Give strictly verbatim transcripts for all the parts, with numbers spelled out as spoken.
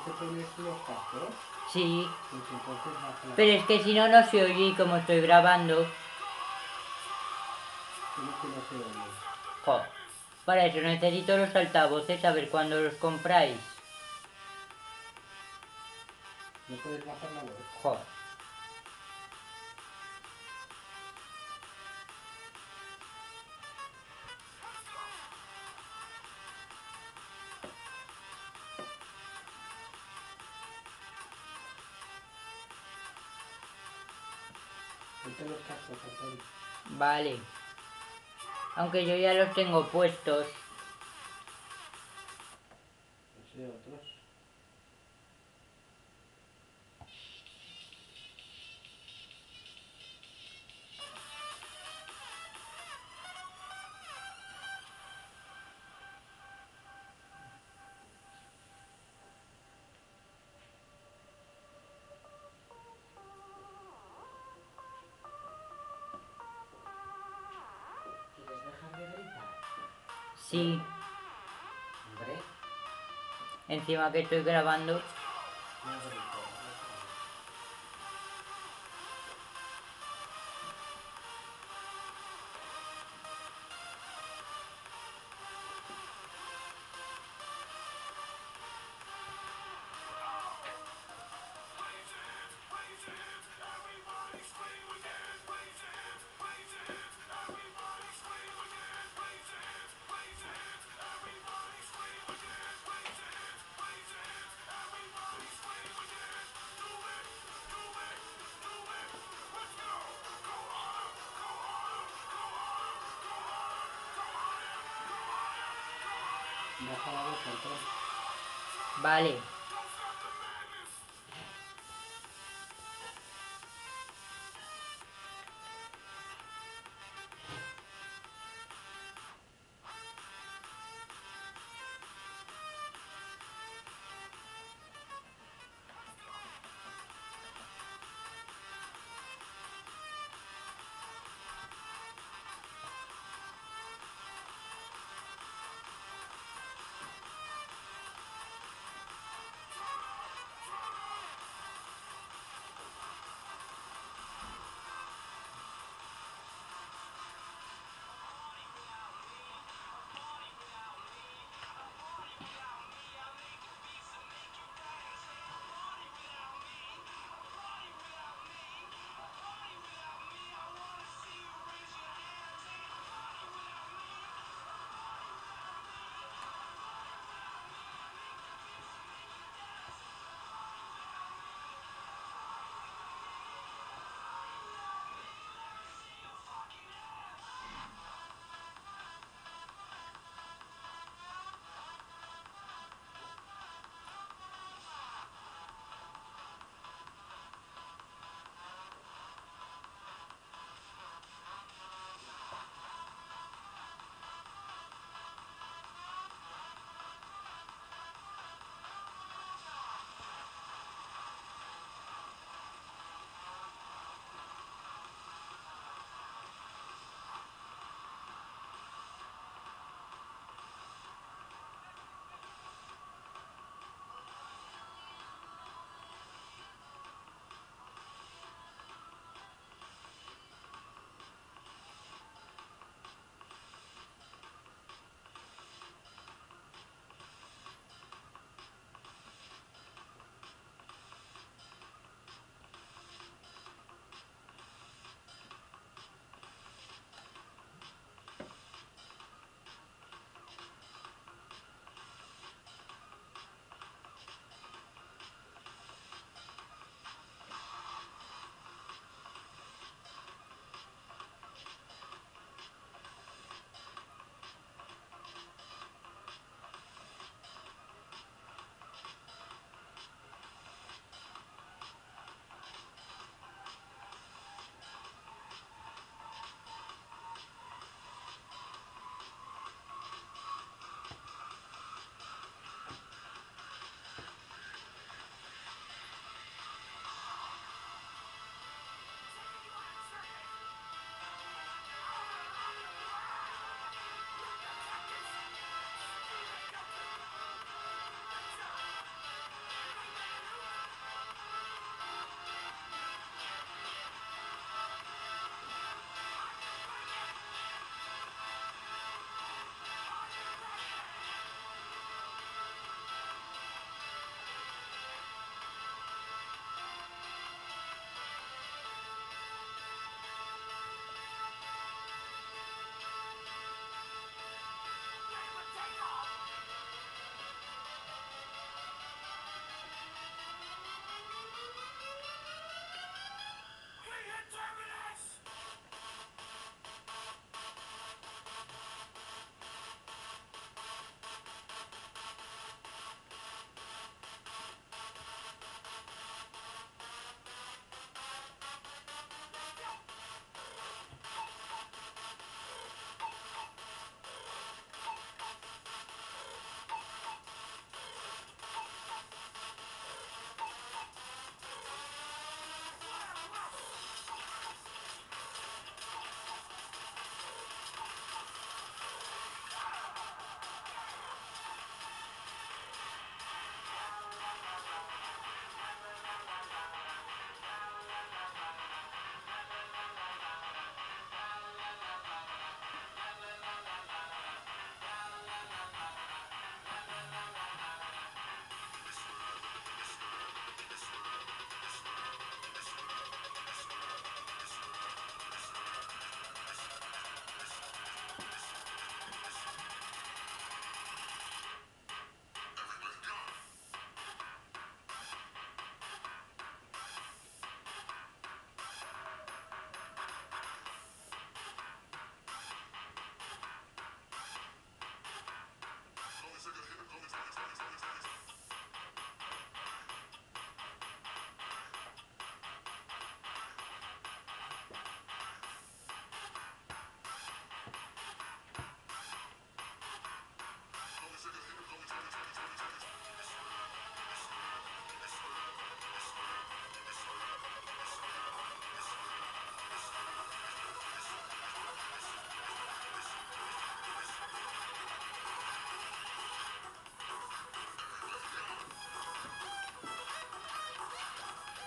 que pones los cascos? Sí. Pues entonces baja la... Pero es que si no, no se oye y como estoy grabando. ¿Cómo que no se oye? Jo. Para eso necesito los altavoces, a ver cuándo los compráis. ¿No puedes bajar la voz? Jo. Ponte los cascos, Antonio. Vale. Aunque yo ya los tengo puestos. No sé, otros. ¿Quieres dejar de gritar? Sí. Hombre, Encima que estoy grabando. no grito. Baja la voz, Antonio. Vale.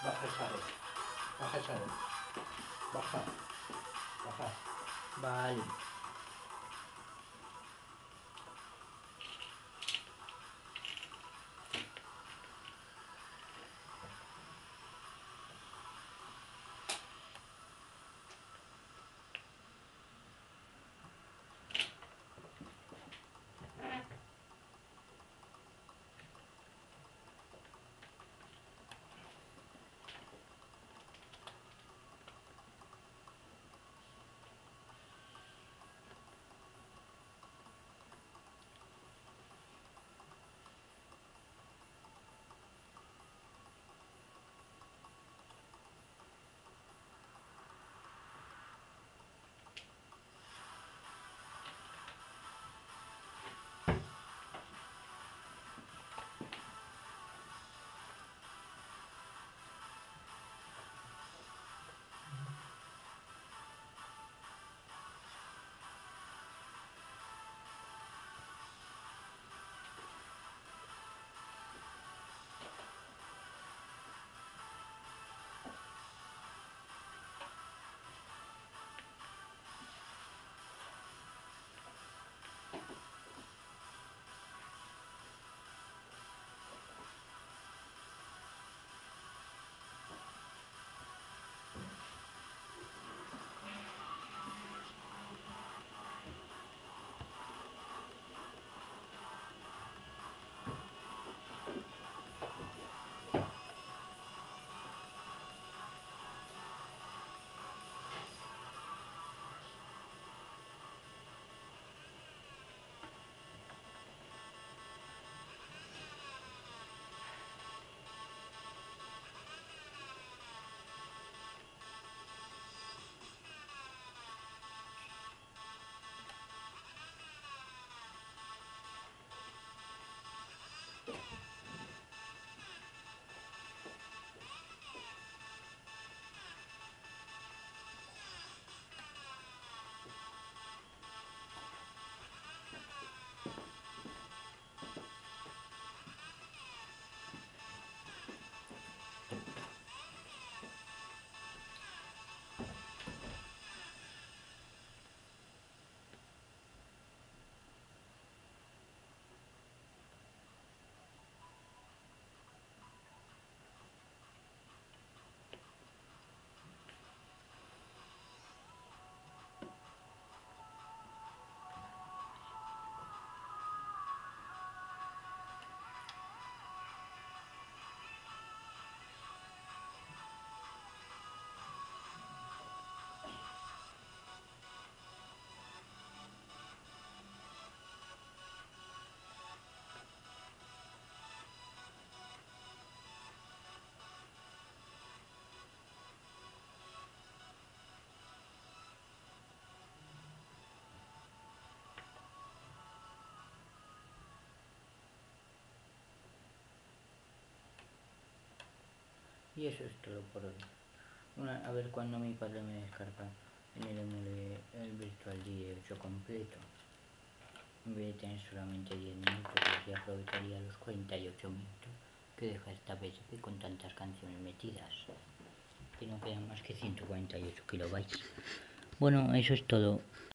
Baja esa red. Baja esa red. Baja. Baja. Vale. Y eso es todo por hoy. Una, a ver cuándo mi padre me descarga en el M L el Virtual dieciocho completo. En vez de tener solamente diez minutos, y aprovecharía los cuarenta y ocho minutos que deja esta P S P con tantas canciones metidas. Que no quedan más que ciento cuarenta y ocho kilobytes. Bueno, eso es todo.